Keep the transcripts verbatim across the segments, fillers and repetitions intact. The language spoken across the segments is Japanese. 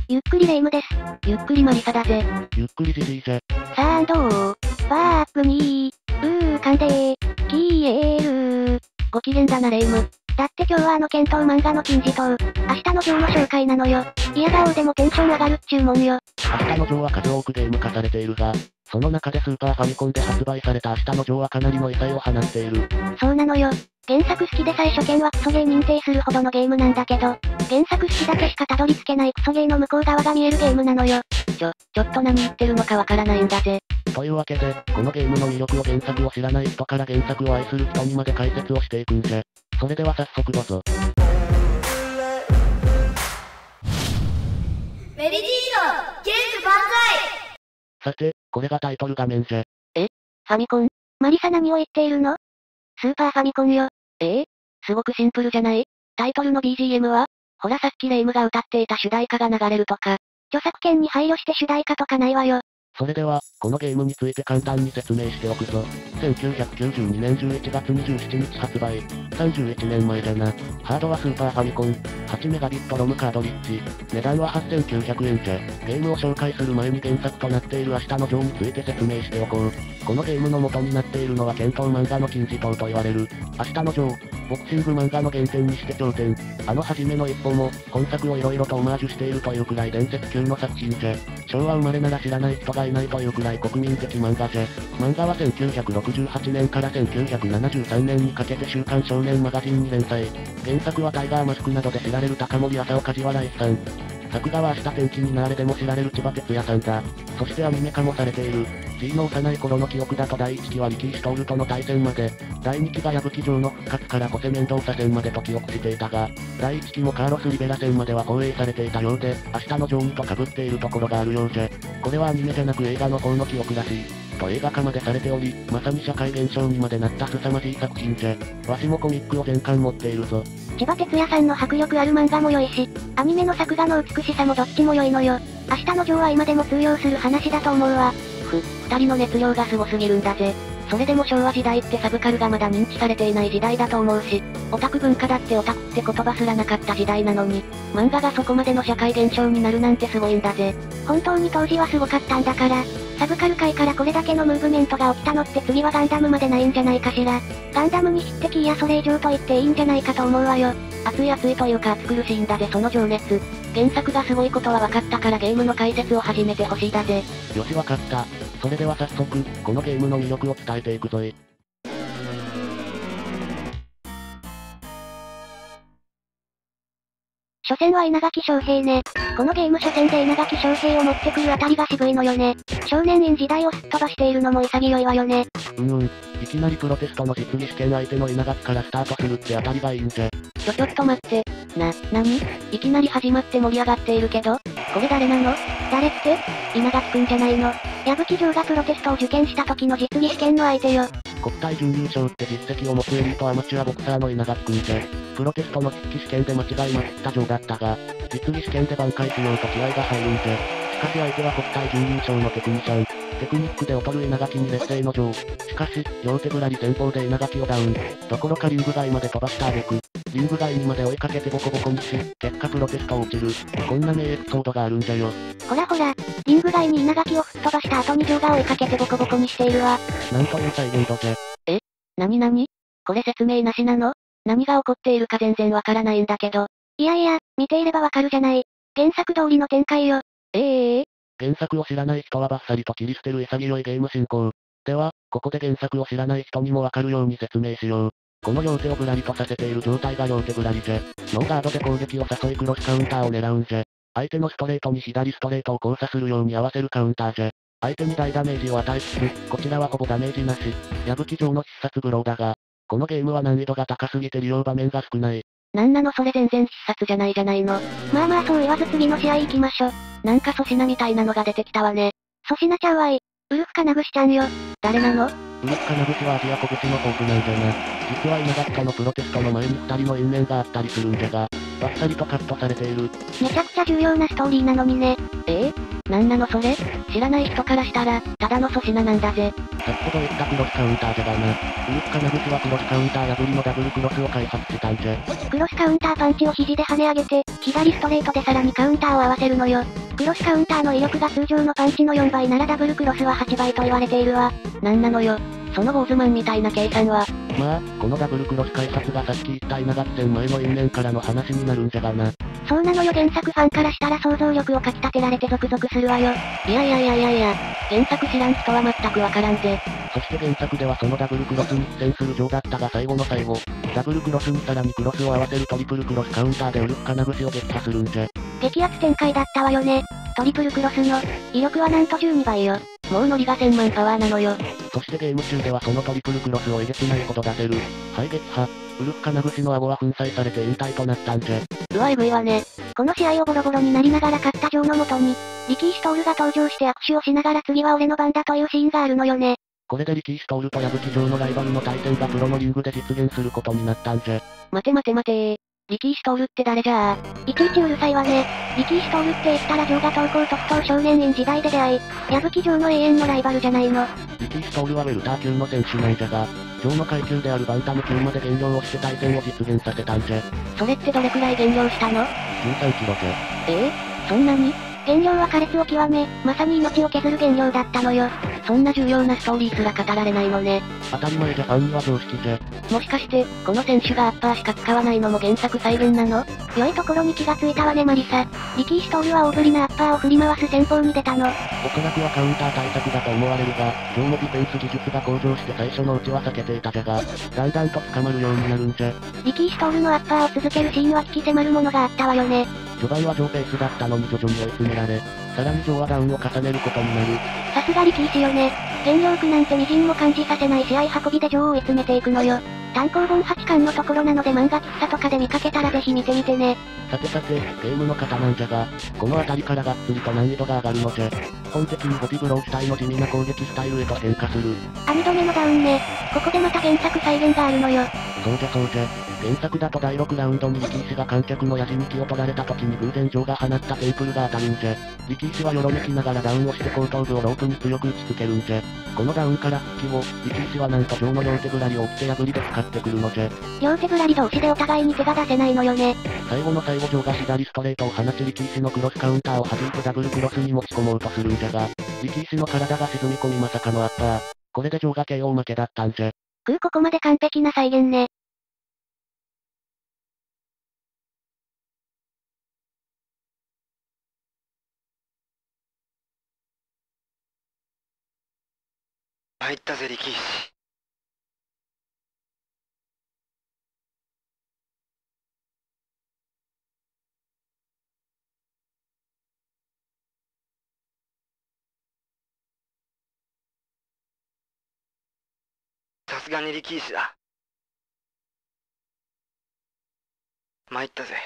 ゆっくりレ夢ムです。 ゆっくりマリサだぜ。 ゆっくりジジイぜ。 さあどうワープにー。うーかんでー。キーエールー。 ご機嫌だなレ夢ム。 だって今日はあの検討漫画の金字塔、明日のジョーの紹介なのよ。嫌顔でもテンション上がるっちゅうもんよ。 明日のジョーは数多くゲーム化されているが、その中でスーパーファミコンで発売された明日のジョーはかなりの異彩を放っている。 そうなのよ。原作好きで最初見はクソゲー認定するほどのゲームなんだけど、原作好きだけしかたどり着けないクソゲーの向こう側が見えるゲームなのよ。 ちょ、ちょっと何言ってるのかわからないんだぜ。 というわけで、このゲームの魅力を原作を知らない人から原作を愛する人にまで解説をしていくんじゃ。それでは早速どうぞ。 メリディーノゲーム万さて、これがタイトル画面じゃ。 えファミコンマリサ何を言っているの？スーパーファミコンよ。 ええすごくシンプルじゃない？タイトルの ビージーエム はほらさっきレ夢ムが歌っていた主題歌が流れるとか。 著作権に配慮して主題歌とかないわよ。 それでは、このゲームについて簡単に説明しておくぞ。せんきゅうひゃくきゅうじゅうにねんじゅういちがつにじゅうしちにち発売。さんじゅういちねんまえじゃな。ハードはスーパーファミコン。はちメガビットロムカードリッジ。値段ははっせんきゅうひゃくえんじゃ。ゲームを紹介する前に原作となっている明日のジョーについて説明しておこう。このゲームの元になっているのは検討漫画の金字塔と言われる。明日のジョー。ボクシング漫画の原点にして頂点。あの初めの一歩も、本作を色々とオマージュしているというくらい伝説級の作品じゃ。昭和生まれなら知らない人がいないというくらい国民的漫画じゃ。漫画はせんきゅうひゃくろくじゅうはちねんからせんきゅうひゃくななじゅうさんねんにかけて週刊少年マガジンに連載。原作はタイガーマスクなどで知られる高森麻生梶原一さん。作画は明日天気になれでも知られる千葉哲也さんだ。そしてアニメ化もされている。G の幼い頃の記憶だとだいいちきは力士トールとの対戦まで、だいにきが矢吹城の復活からホセ面倒さ戦までと記憶していたが、だいいちきもカーロス・リベラ戦までは放映されていたようで、明日のジョーにと被っているところがあるようじゃ。これはアニメじゃなく映画の方の記憶らしい。と映画化までされており、まさに社会現象にまでなった凄まじい作品じゃ。わしもコミックを全巻持っているぞ。 千葉哲也さんの迫力ある漫画も良いし、アニメの作画の美しさもどっちも良いのよ。明日のジョーは今でも通用する話だと思うわ。 ふ、二人の熱量がすごすぎるんだぜ。それでも昭和時代ってサブカルがまだ認知されていない時代だと思うし、オタク文化だってオタクって言葉すらなかった時代なのに、漫画がそこまでの社会現象になるなんてすごいんだぜ。 本当に当時はすごかったんだから、サブカル界からこれだけのムーブメントが起きたのって次はガンダムまでないんじゃないかしら。ガンダムに匹敵いやそれ以上と言っていいんじゃないかと思うわよ。 熱い熱いというか熱苦しいんだぜその情熱。原作がすごいことは分かったからゲームの解説を始めてほしいだぜ。 よし分かった。それでは早速、このゲームの魅力を伝えていくぞい。 初戦は稲垣翔平ね。このゲーム初戦で稲垣翔平を持ってくるあたりが渋いのよね。少年院時代をすっ飛ばしているのも潔いわよね。 うんうん。いきなりプロテストの実技試験相手の稲垣からスタートするってあたりがいいんじゃ。 ちょちょっと待って。な、なに？いきなり始まって盛り上がっているけど、これ誰なの？ 誰って？ 稲垣くんじゃないの？ 矢吹城がプロテストを受験した時の実技試験の相手よ。 国体準優勝って実績を持つエリートアマチュアボクサーの稲垣くんじゃ。プロテストの筆記試験で間違いまくった城だったが、実技試験で挽回しようと気合が入るんじゃ。しかし相手は国体準優勝のテクニシャン。テクニックで劣る稲垣に劣勢の城。しかし、両手ぶらり戦法で稲垣をダウン。どころかリング外まで飛ばした挙句、リング外にまで追いかけてボコボコにし、結果プロテストを落ちる。こんな名エピソードがあるんじゃよ。 ほらほら、リング外に稲垣を吹っ飛ばした後に城が追いかけてボコボコにしているわ。 なんという再現度じゃ。 え？なになに？これ説明なしなの？何が起こっているか全然わからないんだけど。 いやいや、見ていればわかるじゃない。原作通りの展開よ。 ええー、 原作を知らない人はバッサリと切り捨てる潔いゲーム進行。では、ここで原作を知らない人にもわかるように説明しよう。この両手をぶらりとさせている状態が両手ぶらりじゃ。ノーガードで攻撃を誘いクロスカウンターを狙うんじゃ。相手のストレートに左ストレートを交差するように合わせるカウンターじゃ。相手に大ダメージを与えつつ、こちらはほぼダメージなし。矢吹城の必殺ブローだが、このゲームは難易度が高すぎて利用場面が少ない。 なんなのそれ全然必殺じゃないじゃないの。 まあまあそう言わず次の試合行きましょ。 なんか粗品みたいなのが出てきたわね。 粗品ちゃんはい、ウルフかなぐしちゃんよ。 誰なの？ ウルフかなぐしはアジア拳のフォークなんじゃな。実は稲垣とのプロテストの前に二人の因縁があったりするんじゃが、バッサリとカットされている。 めちゃくちゃ重要なストーリーなのにね。 ええなんなのそれ？知らない人からしたら、ただの粗品なんだぜ。 先ほど言ったクロスカウンターじゃがな。ウルフ金串はクロスカウンター破りのダブルクロスを開発したんじゃ。 クロスカウンターパンチを肘で跳ね上げて、左ストレートでさらにカウンターを合わせるのよ。クロスカウンターの威力が通常のパンチのよんばいならダブルクロスははちばいと言われているわ。 なんなのよ。その坊主マンみたいな計算は。 まあ、このダブルクロス開発がさっき言った稲垣戦前の因縁からの話になるんじゃがな。 そうなのよ。原作ファンからしたら想像力をかき立てられてゾクゾクするわよ。 いやいやいやいやいや、原作知らん人は全くわからんぜ。 そして原作ではそのダブルクロスに苦戦するジョーだったが最後の最後、ダブルクロスにさらにクロスを合わせるトリプルクロスカウンターでウルフ金串を撃破するんじゃ。 激アツ展開だったわよね。トリプルクロスの威力はなんとじゅうにばいよ。 もうノリがせんまんパワーなのよ。 そしてゲーム中ではそのトリプルクロスをえげつないほど出せる。はい撃破。ウルフ金串の顎は粉砕されて引退となったんじゃ。 うわえぐいわね。 この試合をボロボロになりながら勝ったジョーのもとに、リキーシトールが登場して握手をしながら次は俺の番だというシーンがあるのよね。 これでリキーシトールと矢吹城のライバルの対戦がプロのリングで実現することになったんじゃ。 待て待て待てー。リキーシトールって誰じゃあ？ いちいちうるさいわね。リキーシトールって言ったらジョーが東高特等少年院時代で出会い、矢吹城の永遠のライバルじゃないの。 リキーシトールはウェルター級の選手なんじゃが、ジョーの階級であるバンタム級まで減量をして対戦を実現させたんじゃ。 それってどれくらい減量したの？ じゅうさんキロじゃ。 ええー、そんなに？ 減量は苛烈を極め、まさに命を削る減量だったのよ。 そんな重要なストーリーすら語られないのね。 当たり前じゃファンには常識じゃ。 もしかして、この選手がアッパーしか使わないのも原作再現なの？ 良いところに気がついたわねマリサ。リキーシトールは大振りなアッパーを振り回す戦法に出たの。 おそらくはカウンター対策だと思われるが、ジョーもディフェンス技術が向上して最初のうちは避けていたじゃが、だんだんと捕まるようになるんじゃ。 リキーシトールのアッパーを続けるシーンは鬼気迫るものがあったわよね。 序盤はジョーペースだったのに徐々に追い詰められ、さらにジョーはダウンを重ねることになる。 さすがリキーシよね。減量苦なんて微塵も感じさせない試合運びでジョーを追い詰めていくのよ。単行本はちかんのところなので漫画喫茶とかで見かけたらぜひ見てみてね。 さてさて、ゲームの型なんじゃが、この辺りからがっつりと難易度が上がるのじゃ。基本的にボディブロー主体の地味な攻撃スタイルへと変化する。 網止めのダウンね。ここでまた原作再現があるのよ。 そうじゃそうじゃ。原作だとだいろくラウンドにリキーシが観客のヤジに気を取られた時に偶然ジョーが放ったテンプルが当たるんじゃ。リキーシはよろめきながらダウンをして後頭部をロープに強く打ちつけるんじゃ。このダウンから復帰後、リキーシはなんとジョーの両手ぶらりを起きて破りで使ってくるのじゃ。 両手ぶらり同士でお互いに手が出せないのよね。 最後の最後ジョーが左ストレートを放ちリキーシのクロスカウンターを弾いてダブルクロスに持ち込もうとするんじゃが、リキーシの体が沈み込みまさかのアッパー。これでジョーが ケーオー 負けだったんじゃ。 くーここまで完璧な再現ね。 入ったぜリキーシ。さすがにリキーシだ。参ったぜ。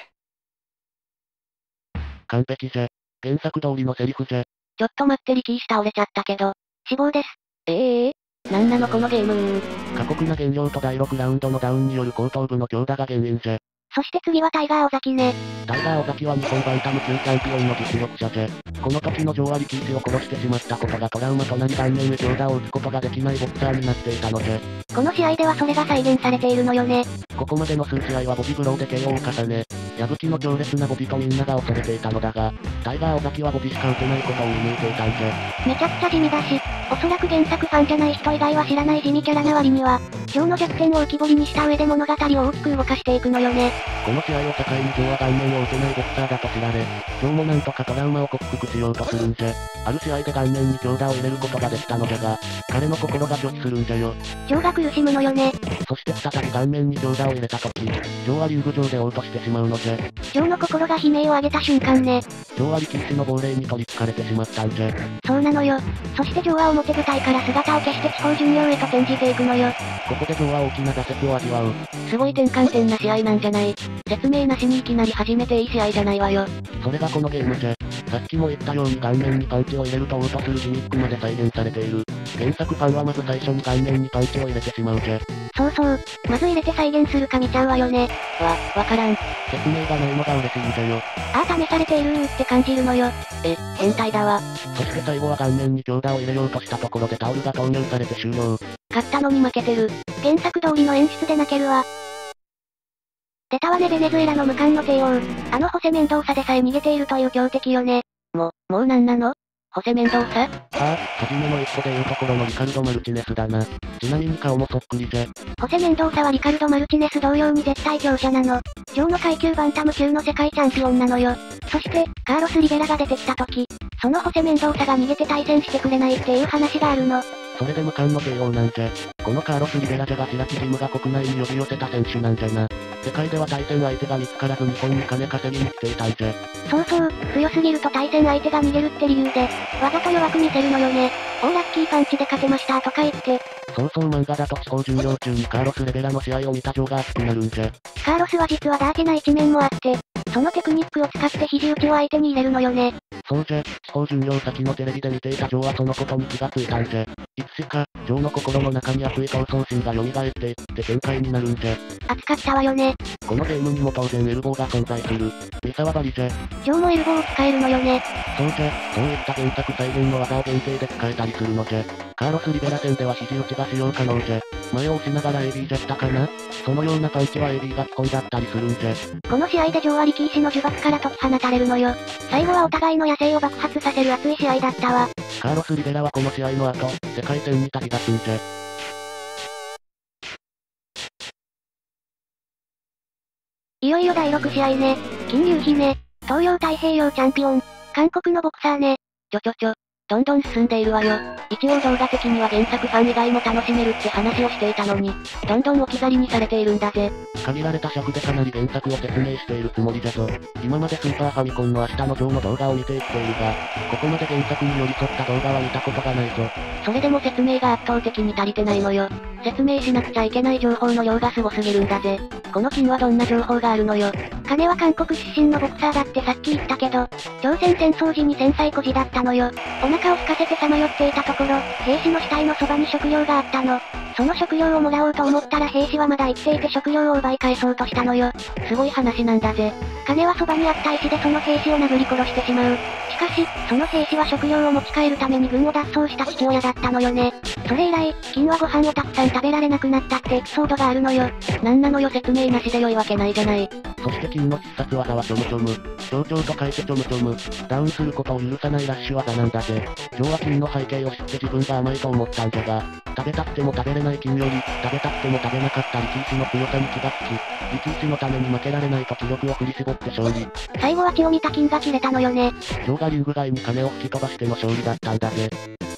完璧じゃ。原作通りのセリフじゃ。 ちょっと待ってリキーシ倒れちゃったけど。 死亡です。 ええー、なんなのこのゲーム。 過酷な減量とだいろくラウンドのダウンによる後頭部の強打が原因じゃ。 そして次はタイガー尾崎ね。 タイガー尾崎は日本バンタム級チャンピオンの実力者じゃ。この時のジョーはリキーシを殺してしまったことがトラウマとなり顔面へ強打を打つことができないボクサーになっていたのじゃ。 この試合ではそれが再現されているのよね。 ここまでの数試合はボディブローで ケーオー を重ね、矢吹の強烈なボディとみんなが恐れていたのだが、タイガー尾崎はボディしか打てないことを見抜いていたんじゃ。 めちゃくちゃ地味だし、おそらく原作ファンじゃない人以外は知らない地味キャラな割には、ジョーの弱点を浮き彫りにした上で物語を大きく動かしていくのよね。 この試合を境にジョーは顔面を打てないボクサーだと知られ、ジョーもなんとかトラウマを克服しようとするんじゃ。ある試合で顔面に強打を入れることができたのじゃが、彼の心が拒否するんじゃよ。 ジョーが苦しむのよね。 そして再び顔面に強打を入れた時、ジョーはリング上で嘔吐してしまうのじゃ。 ジョーの心が悲鳴を上げた瞬間ね。 ジョーはリキーシの亡霊に取り憑かれてしまったんじゃ。 そうなのよ。そしてジョーは表舞台から姿を消して地方巡業へと転じていくのよ。 ここでジョーは大きな挫折を味わう。 すごい転換点な試合なんじゃない。説明なしにいきなり始めていい試合じゃないわよ。 それがこのゲームじゃ。 さっきも言ったように顔面にパンチを入れると嘔吐するギミックまで再現されている。原作ファンはまず最初に顔面にパンチを入れてしまうぜ。 そうそう、まず入れて再現するか見ちゃうわよね。 わ、わからん。 説明がないのが嬉しいんぜよ。 ああ試されているーって感じるのよ。 え、変態だわ。 そして最後は顔面に強打を入れようとしたところでタオルが投入されて終了。 勝ったのに負けてる。 原作通りの演出で泣けるわ。出たわねベネズエラの無冠の帝王。あのホセメンドーサでさえ逃げているという強敵よね。 も、もうなんなの？ホセメンドーサ？ ああ、初めの一歩でいうところのリカルド・マルチネスだな。ちなみに顔もそっくりぜ。 ホセメンドーサはリカルド・マルチネス同様に絶対強者なの。上の階級バンタム級の世界チャンピオンなのよ。そして、カーロス・リベラが出てきた時、そのホセメンドーサが逃げて対戦してくれないっていう話があるの。 それで無冠の帝王なんぜ。このカーロス・リベラジェが白木ジムが国内に呼び寄せた選手なんじゃな。世界では対戦相手が見つからず日本に金稼ぎに来ていたんぜ。 そうそう、強すぎると対戦相手が逃げるって理由で、わざと弱く見せるのよね。オーラッキーパンチで勝てましたとか言って。 そうそう漫画だと地方巡業中にカーロス・レベラの試合を見た情が熱くなるんぜ。 カーロスは実はダーティな一面もあって、そのテクニックを使って肘打ちを相手に入れるのよね。 そうぜ、地方巡業先のテレビで見ていたジョーはそのことに気がついたんぜ。いつしか、ジョーの心の中に熱い闘争心が蘇っていって展開になるんぜ。 熱かったわよね。 このゲームにも当然エルボーが存在する。三沢張りぜ。 ジョーもエルボーを使えるのよね。 そうぜ、そういった原作再現の技を限定で使えたりするのぜ。カーロス・リベラ戦では肘打ちが使用可能ぜ。前を押しながら エービー じゃしたかな？そのようなパンチは エービー が基本だったりするんぜ。 この試合でジョーは力石の呪縛から解き放たれるのよ。最後はお互いの野生を爆発させる熱い試合だったわ。 カーロス・リベラはこの試合の後、世界戦に旅立つんぜ。 いよいよだいろく試合ね。金龍姫、東洋太平洋チャンピオン、韓国のボクサーね。 ちょちょちょ、どんどん進んでいるわよ。一応動画的には原作ファン以外も楽しめるって話をしていたのに、どんどん置き去りにされているんだぜ。 限られた尺でかなり原作を説明しているつもりじゃぞ。今までスーパーファミコンの明日のジョーの動画を見ていっているが、ここまで原作に寄り添った動画は見たことがないぞ。 それでも説明が圧倒的に足りてないのよ。説明しなくちゃいけない情報の量がすごすぎるんだぜ。この金はどんな情報があるのよ。 金は韓国出身のボクサーだってさっき言ったけど、朝鮮戦争時に戦災孤児だったのよ。お腹を空かせてさまよっていたところ、兵士の死体のそばに食料があったの。その食料をもらおうと思ったら兵士はまだ生きていて食料を奪い返そうとしたのよ。 すごい話なんだぜ。 金はそばにあった石でその兵士を殴り殺してしまう。しかし、その兵士は食料を持ち帰るために軍を脱走した父親だったのよね。それ以来、金はご飯をたくさん食べられなくなったってエピソードがあるのよ。 なんなのよ説明なしで良いわけないじゃない。 そして金の必殺技はチョムチョム。象徴と書いてチョムチョム。ダウンすることを許さないラッシュ技なんだぜ。ジョーは金の背景を知って自分が甘いと思ったんじゃが、食べたくても食べれない金より、食べたくても食べなかった力石の強さに気がつき、力石のために負けられないと気力を振り絞って勝利。 最後は血を見た金が切れたのよね。 ジョーがリング外に金を吹き飛ばしての勝利だったんだぜ。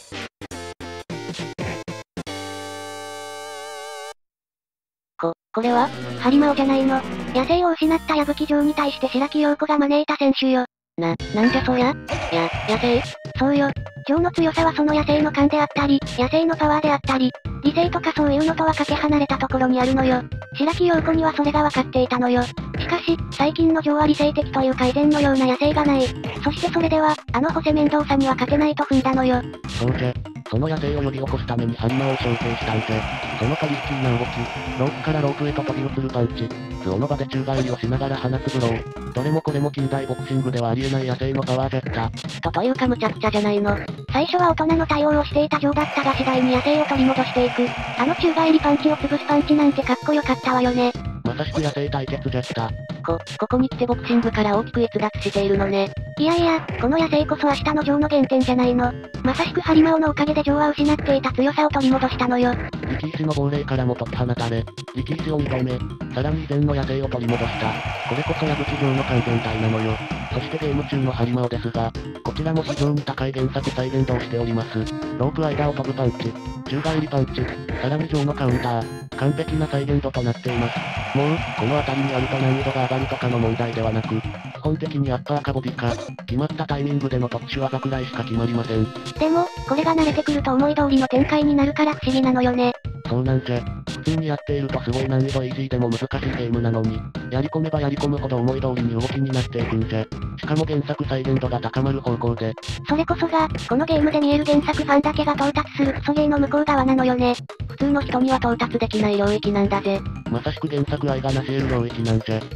こ、これはハリマオじゃないの。野生を失った矢吹城に対して白木陽子が招いた選手よ。 な、なんじゃそりゃ？や、野生？ そうよ。城の強さはその野生の勘であったり、野生のパワーであったり、理性とかそういうのとはかけ離れたところにあるのよ。白木陽子にはそれが分かっていたのよ。しかし、最近の城は理性的というか以前のような野生がない。そしてそれでは、あのホセメンドーサには勝てないと踏んだのよ。 そうぜ。その野生を呼び起こすためにハンマーを召喚したんぜ。そのトリッキーな動き、ロープからロープへと飛び移るパンチ、その場で宙返りをしながら放つブロー。どれもこれも近代ボクシングではありえない野生のパワーじゃった。 とというか無茶苦茶じゃないの。 最初は大人の対応をしていたジョーだったが次第に野生を取り戻していく。あの宙返りパンチを潰すパンチなんてかっこよかったわよね。 まさしく野生対決じゃした。 こ、ここに来てボクシングから大きく逸脱しているのね。 いやいや、この野生こそ明日のジョーの原点じゃないの。まさしくハリマオのおかげでジョーは失っていた強さを取り戻したのよ。 力石の亡霊からも解き放たれ、力石を認め、さらに以前の野生を取り戻した。これこそ矢吹城の完全体なのよ。そしてゲーム中のハリマオですが、こちらも非常に高い原作再現度をしております。ロープ間を飛ぶパンチ、宙返りパンチ、さらに城のカウンター、完璧な再現度となっています。もう、この辺りにあると難易度が上がるとかの問題ではなく、基本的にアッパーかボディか、決まったタイミングでの特殊技くらいしか決まりません。 でも、これが慣れてくると思い通りの展開になるから不思議なのよね。 そうなんじゃ。普通にやっているとすごい難易度イージーでも難しいゲームなのに、やり込めばやり込むほど思い通りに動きになっていくんじゃ。ししかも原作再現度が高まる方向で。 それこそが、このゲームで見える原作ファンだけが到達するクソゲーの向こう側なのよね。 普通の人には到達できない領域なんだぜ。 まさしく原作愛が成し得る領域なんじゃ。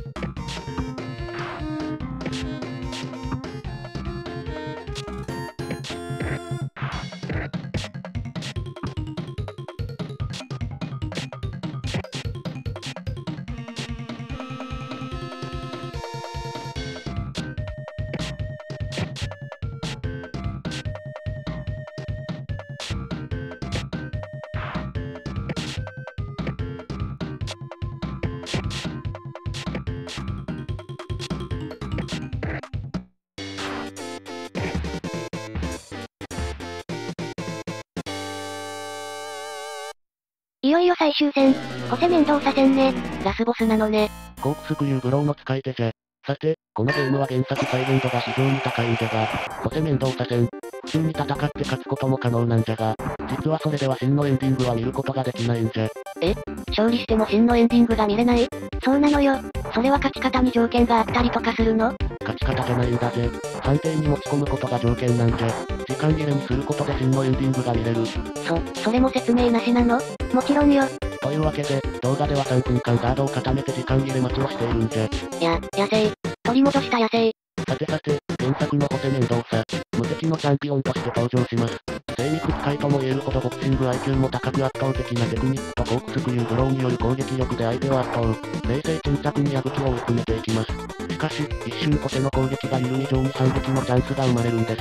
いよいよ最終戦、ホセ面倒さ戦ね。 ラスボスなのね。 コークスクリューブローの使い手じゃ。さて、このゲームは原作再現度が非常に高いんじゃが、ホセ面倒さ戦。普通に戦って勝つことも可能なんじゃが、実はそれでは真のエンディングは見ることができないんじゃ。 え？勝利しても真のエンディングが見れない？ そうなのよ。 それは勝ち方に条件があったりとかするの？ 勝ち方じゃないんだぜ。判定に持ち込むことが条件なんじゃ。時間切れにすることで真のエンディングが見れる。 そ、それも説明なしなの？ もちろんよ。 というわけで、動画ではさんぷんかんガードを固めて時間切れ待ちをしているんじゃ。 や、野生。取り戻した野生。 さてさて、原作のホセ面倒さ、無敵のチャンピオンとして登場します。精肉使いとも言えるほどボクシング アイキュー も高く圧倒的なテクニックとコークスクリューブローによる攻撃力で相手を圧倒。冷静沈着に矢吹を追い詰めていきます。しかし、一瞬ホセの攻撃が緩み上に反撃のチャンスが生まれるんです。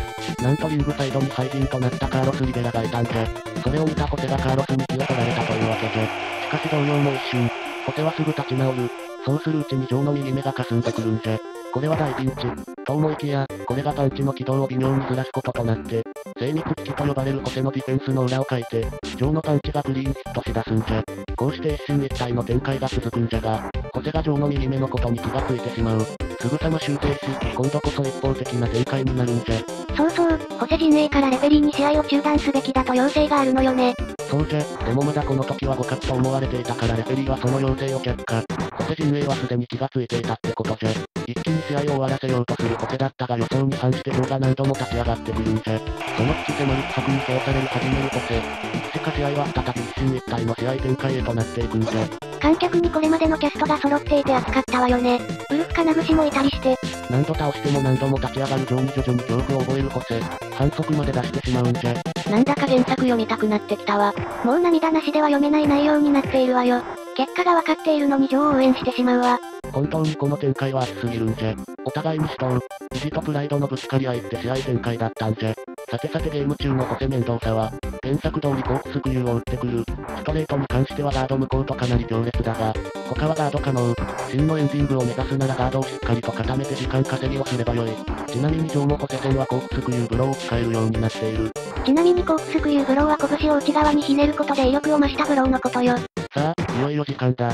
なんとリングサイドに廃人となったカーロス・リベラがいたんじゃ。それを見たホセがカーロスに気を取られたというわけじゃ。しかし動揺も一瞬。ホセはすぐ立ち直る。そうするうちにジョーの右目が霞んでくるんじゃ。これは大ピンチ。と思いきや、これがパンチの軌道を微妙にずらすこととなって、精肉機器と呼ばれるホセのディフェンスの裏をかいて、ジョーのパンチがクリーンヒットしだすんじゃ。こうして一進一退の展開が続くんじゃが、ホセがジョーの右目のことに気がついてしまう。すぐさま修正し、今度こそ一方的な展開になるんじゃ。 そうそう、ホセ陣営からレフェリーに試合を中断すべきだと要請があるのよね。 そうじゃ、でもまだこの時は互角と思われていたからレフェリーはその要請を却下。ホセ陣営はすでに気がついていたってことじゃ。一気に試合を終わらせようとするホセだったが予想に反してジョーが何度も立ち上がってくるんじゃ。その危機迫る奇策に背負される始めるホセ。いつしか試合は再び一進一退の試合展開へとなっていくんじゃ。 観客にこれまでのキャストが揃っていて熱かったわよね。ウルフ金串もいたりして。 何度倒しても何度も立ち上がるジョーに徐々に恐怖を覚えるホセ。反則まで出してしまうんじゃ。 なんだか原作読みたくなってきたわ。 もう涙なしでは読めない内容になっているわよ。結果が分かっているのにジョーを応援してしまうわ。 本当にこの展開は熱すぎるんじゃ。お互いに死闘、意地とプライドのぶつかり合いって試合展開だったんじゃ。さてさてゲーム中のホセ面倒さは、原作通りコークスクリューを打ってくる。ストレートに関してはガード無効とかなり強烈だが、他はガード可能。真のエンディングを目指すならガードをしっかりと固めて時間稼ぎをすればよい。ちなみにジョーもホセ戦はコークスクリューブローを使えるようになっている。 ちなみにコークスクリューブローは拳を内側にひねることで威力を増したブローのことよ。 さあ、いよいよ時間だ。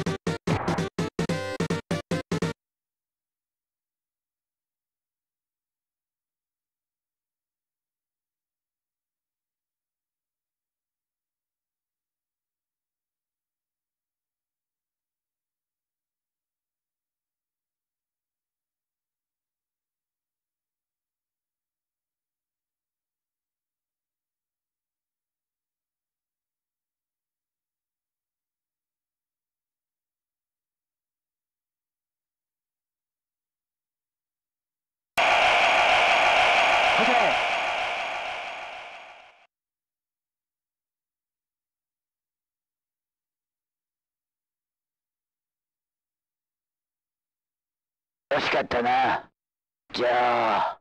惜しかったな。じゃあ。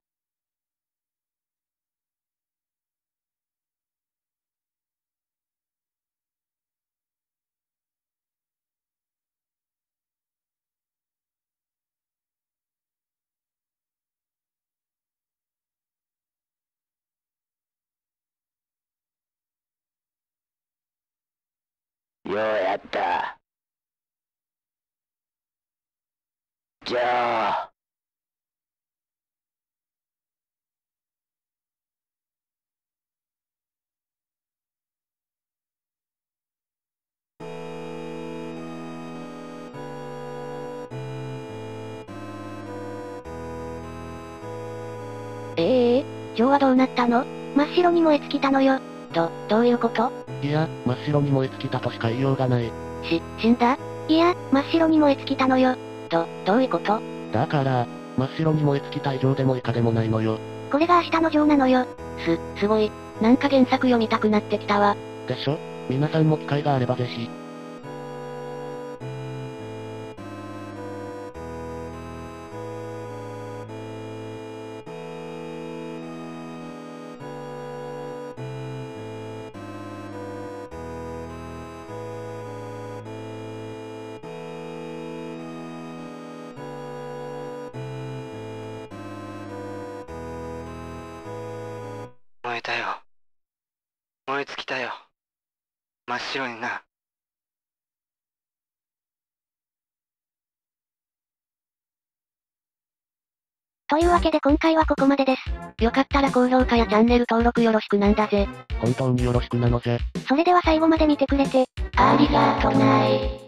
ようやった。じゃあ。 ええー、ジョーはどうなったの？ 真っ白に燃え尽きたのよ。 ど、どういうこと？ いや、真っ白に燃え尽きたとしか言いようがない。 し、死んだ？ いや、真っ白に燃え尽きたのよ。 ど、どういうこと？ だから、真っ白に燃え尽きた以上でも以下でもないのよ。 これが明日のジョーなのよ。 す、すごい。なんか原作読みたくなってきたわ。 でしょ？皆さんも機会があればぜひ。 燃えたよ。燃え尽きたよ。真っ白にな。 というわけで今回はここまでです。 よかったら高評価やチャンネル登録よろしくなんだぜ。 本当によろしくなのぜ。 それでは最後まで見てくれて、 ありがとない。